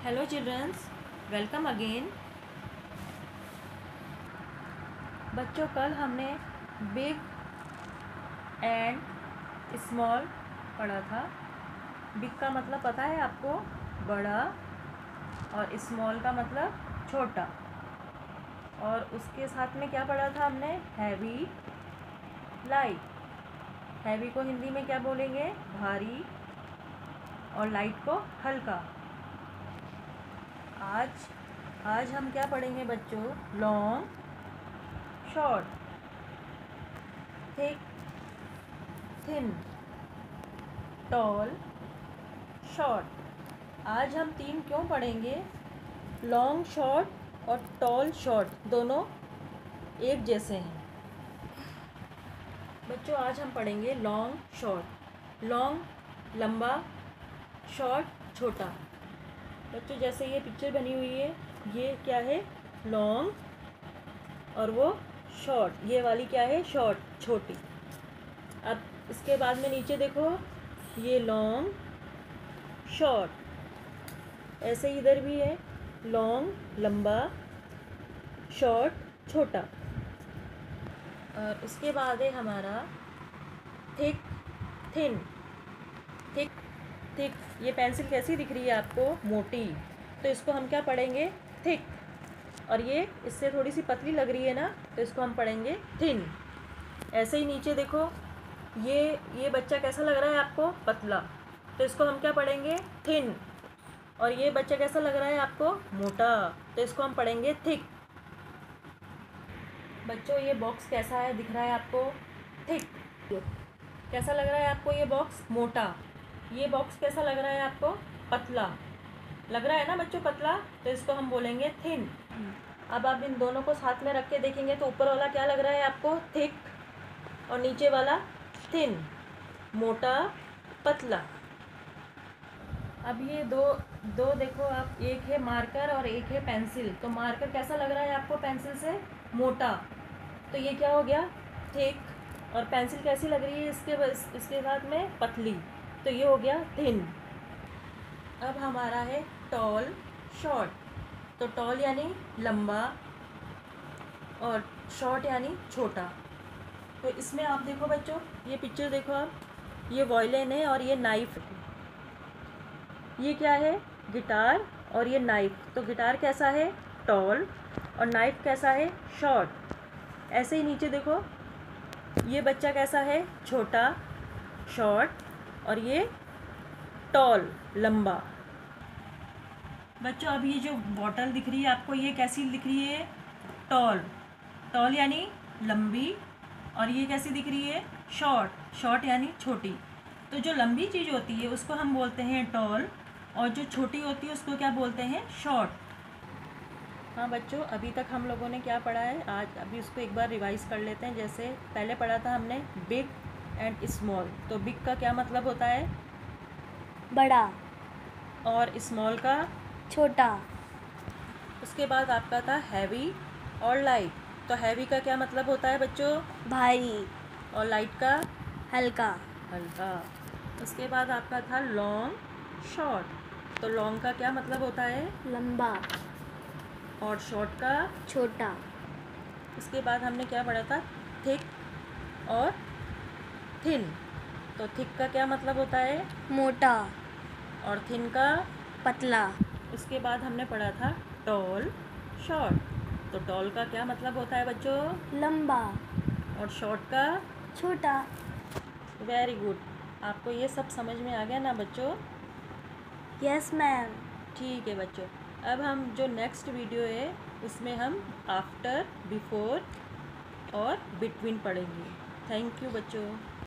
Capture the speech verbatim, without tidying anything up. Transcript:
Hello children's, welcome again. बच्चों, कल हमने बिग एंड स्मॉल पढ़ा था। बिग का मतलब पता है आपको, बड़ा, और स्मॉल का मतलब छोटा। और उसके साथ में क्या पढ़ा था हमने, हैवी, लाइट। हैवी को हिंदी में क्या बोलेंगे, भारी, और लाइट को हल्का। आज आज हम क्या पढ़ेंगे बच्चों, long, short, thick, thin, tall, short. आज हम तीन क्यों पढ़ेंगे, लॉन्ग, शॉर्ट और टॉल, शॉर्ट दोनों एक जैसे हैं। बच्चों, आज हम पढ़ेंगे लॉन्ग, शॉर्ट। लॉन्ग लंबा, शॉर्ट छोटा। बच्चों, जैसे ये पिक्चर बनी हुई है, ये क्या है, लॉन्ग, और वो शॉर्ट, ये वाली क्या है, शॉर्ट, छोटी। अब इसके बाद में नीचे देखो, ये लॉन्ग, शॉर्ट। ऐसे इधर भी है, लॉन्ग लंबा, शॉर्ट छोटा। और उसके बाद है हमारा थिक, थिन। थिक थिक ये पेंसिल कैसी दिख रही है आपको, मोटी, तो इसको हम क्या पढ़ेंगे, थिक। और ये इससे थोड़ी सी पतली लग रही है ना, तो इसको हम पढ़ेंगे थिन। ऐसे ही नीचे देखो, ये ये बच्चा कैसा लग रहा है आपको, पतला, तो इसको हम क्या पढ़ेंगे, थिन। और ये बच्चा कैसा लग रहा है आपको, मोटा, तो इसको हम पढ़ेंगे थिक। बच्चों, ये बॉक्स कैसा है, दिख रहा है आपको, थिक। कैसा लग रहा है आपको ये बॉक्स, मोटा। ये बॉक्स कैसा लग रहा है आपको, पतला लग रहा है ना बच्चों, पतला, तो इसको हम बोलेंगे थिन। अब आप इन दोनों को साथ में रख के देखेंगे तो ऊपर वाला क्या लग रहा है आपको, थिक, और नीचे वाला थिन, मोटा, पतला। अब ये दो दो देखो आप, एक है मार्कर और एक है पेंसिल। तो मार्कर कैसा लग रहा है आपको, पेंसिल से मोटा, तो ये क्या हो गया, थिक। और पेंसिल कैसी लग रही है इसके इसके साथ में, पतली, तो ये हो गया थिन। अब हमारा है टॉल, शॉर्ट। तो टॉल यानी लंबा, और शॉर्ट यानी छोटा। तो इसमें आप देखो बच्चों, ये पिक्चर देखो आप, ये वॉयलिन है और ये नाइफ। ये क्या है, गिटार, और ये नाइफ। तो गिटार कैसा है, टॉल, और नाइफ कैसा है, शॉर्ट। ऐसे ही नीचे देखो, ये बच्चा कैसा है, छोटा, शॉर्ट, और ये टॉल, लंबा। बच्चों, अब ये जो बॉटल दिख रही है आपको, ये कैसी दिख रही है, टॉल। टॉल यानी लंबी, और ये कैसी दिख रही है, शॉर्ट। शॉर्ट यानी छोटी। तो जो लंबी चीज़ होती है उसको हम बोलते हैं टॉल, और जो छोटी होती है उसको क्या बोलते हैं, शॉर्ट। हाँ बच्चों, अभी तक हम लोगों ने क्या पढ़ा है, आज अभी उसको एक बार रिवाइज कर लेते हैं। जैसे पहले पढ़ा था हमने बिग एंड स्मॉल। तो बिग का क्या मतलब होता है, बड़ा, और स्मॉल का छोटा। उसके बाद आपका था हैवी और लाइट। तो हैवी का क्या मतलब होता है बच्चों, भारी, और लाइट का हल्का। हल्का। उसके बाद आपका था लॉन्ग, शॉर्ट। तो लॉन्ग का क्या मतलब होता है, लंबा, और शॉर्ट का छोटा। उसके बाद हमने क्या पढ़ा था, थिक और थिन। तो थिक का क्या मतलब होता है, मोटा, और थिन का पतला। उसके बाद हमने पढ़ा था टॉल, शॉर्ट। तो टॉल का क्या मतलब होता है बच्चों, लंबा, और शॉर्ट का छोटा। Very good. आपको ये सब समझ में आ गया ना बच्चों, यस मैम। ठीक है बच्चों। अब हम जो नेक्स्ट वीडियो है उसमें हम आफ्टर, बिफोर और बिटवीन पढ़ेंगे। थैंक यू बच्चों।